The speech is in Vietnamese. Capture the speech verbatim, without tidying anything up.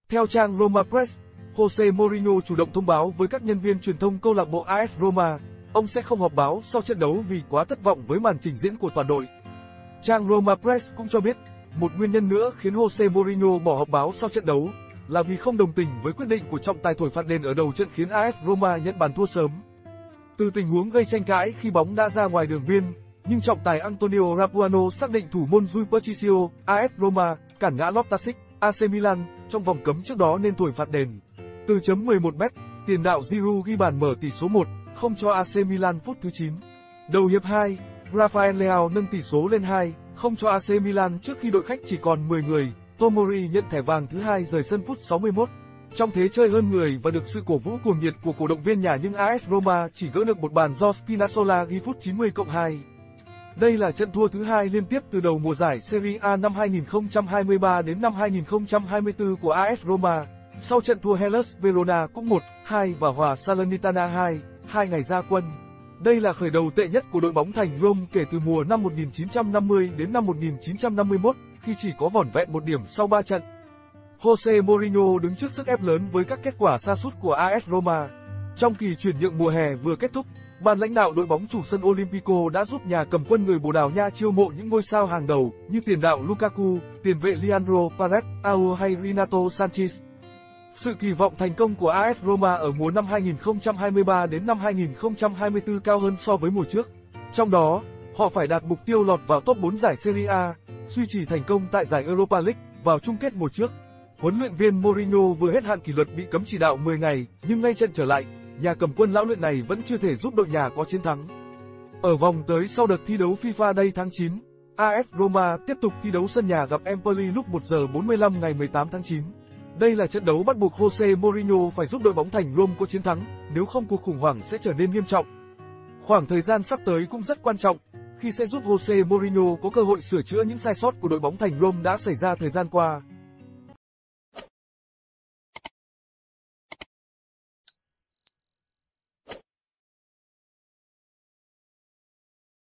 Theo trang Roma Press, Jose Mourinho chủ động thông báo với các nhân viên truyền thông câu lạc bộ a ét Roma, ông sẽ không họp báo sau trận đấu vì quá thất vọng với màn trình diễn của toàn đội. Trang Roma Press cũng cho biết, một nguyên nhân nữa khiến Jose Mourinho bỏ họp báo sau trận đấu là vì không đồng tình với quyết định của trọng tài thổi phạt đền ở đầu trận khiến a ét Roma nhận bàn thua sớm. Từ tình huống gây tranh cãi khi bóng đã ra ngoài đường biên, nhưng trọng tài Antonio Rapuano xác định thủ môn Rui Patricio, a ét Roma, cản ngã Loftus-Cheek, a xê Milan trong vòng cấm trước đó nên thổi phạt đền. Từ chấm mười một mét, tiền đạo Giroud ghi bàn mở tỷ số một không cho a xê Milan phút thứ chín. Đầu hiệp hai, Rafael Leao nâng tỷ số lên hai không cho a xê Milan trước khi đội khách chỉ còn mười người. Tomori nhận thẻ vàng thứ hai rời sân phút sáu mươi mốt. Trong thế chơi hơn người và được sự cổ vũ cuồng nhiệt của cổ động viên nhà nhưng a ét Roma chỉ gỡ được một bàn do Spinazzola ghi phút chín mươi cộng hai. Đây là trận thua thứ hai liên tiếp từ đầu mùa giải Serie A năm hai nghìn không trăm hai mươi ba đến năm hai nghìn không trăm hai mươi tư của a ét Roma, sau trận thua Hellas Verona cũng một hai và hòa Salernitana hai, hai ngày ra quân. Đây là khởi đầu tệ nhất của đội bóng thành Rome kể từ mùa năm một nghìn chín trăm năm mươi đến năm một nghìn chín trăm năm mươi mốt, khi chỉ có vỏn vẹn một điểm sau ba trận. Jose Mourinho đứng trước sức ép lớn với các kết quả sa sút của a ét Roma. Trong kỳ chuyển nhượng mùa hè vừa kết thúc, ban lãnh đạo đội bóng chủ sân Olimpico đã giúp nhà cầm quân người Bồ Đào Nha chiêu mộ những ngôi sao hàng đầu như tiền đạo Lukaku, tiền vệ Leandro Paredes, Aouar hay Renato Sanchez. Sự kỳ vọng thành công của a ét Roma ở mùa năm hai nghìn không trăm hai mươi ba đến năm hai nghìn không trăm hai mươi tư cao hơn so với mùa trước. Trong đó, họ phải đạt mục tiêu lọt vào top bốn giải Serie A, duy trì thành công tại giải Europa League vào chung kết mùa trước. Huấn luyện viên Mourinho vừa hết hạn kỷ luật bị cấm chỉ đạo mười ngày, nhưng ngay trận trở lại, nhà cầm quân lão luyện này vẫn chưa thể giúp đội nhà có chiến thắng. Ở vòng tới sau đợt thi đấu FIFA Day tháng chín, a ét Roma tiếp tục thi đấu sân nhà gặp Empoli lúc một giờ bốn mươi lăm ngày mười tám tháng chín. Đây là trận đấu bắt buộc Jose Mourinho phải giúp đội bóng thành Rome có chiến thắng, nếu không cuộc khủng hoảng sẽ trở nên nghiêm trọng. Khoảng thời gian sắp tới cũng rất quan trọng, khi sẽ giúp Jose Mourinho có cơ hội sửa chữa những sai sót của đội bóng thành Rome đã xảy ra thời gian qua.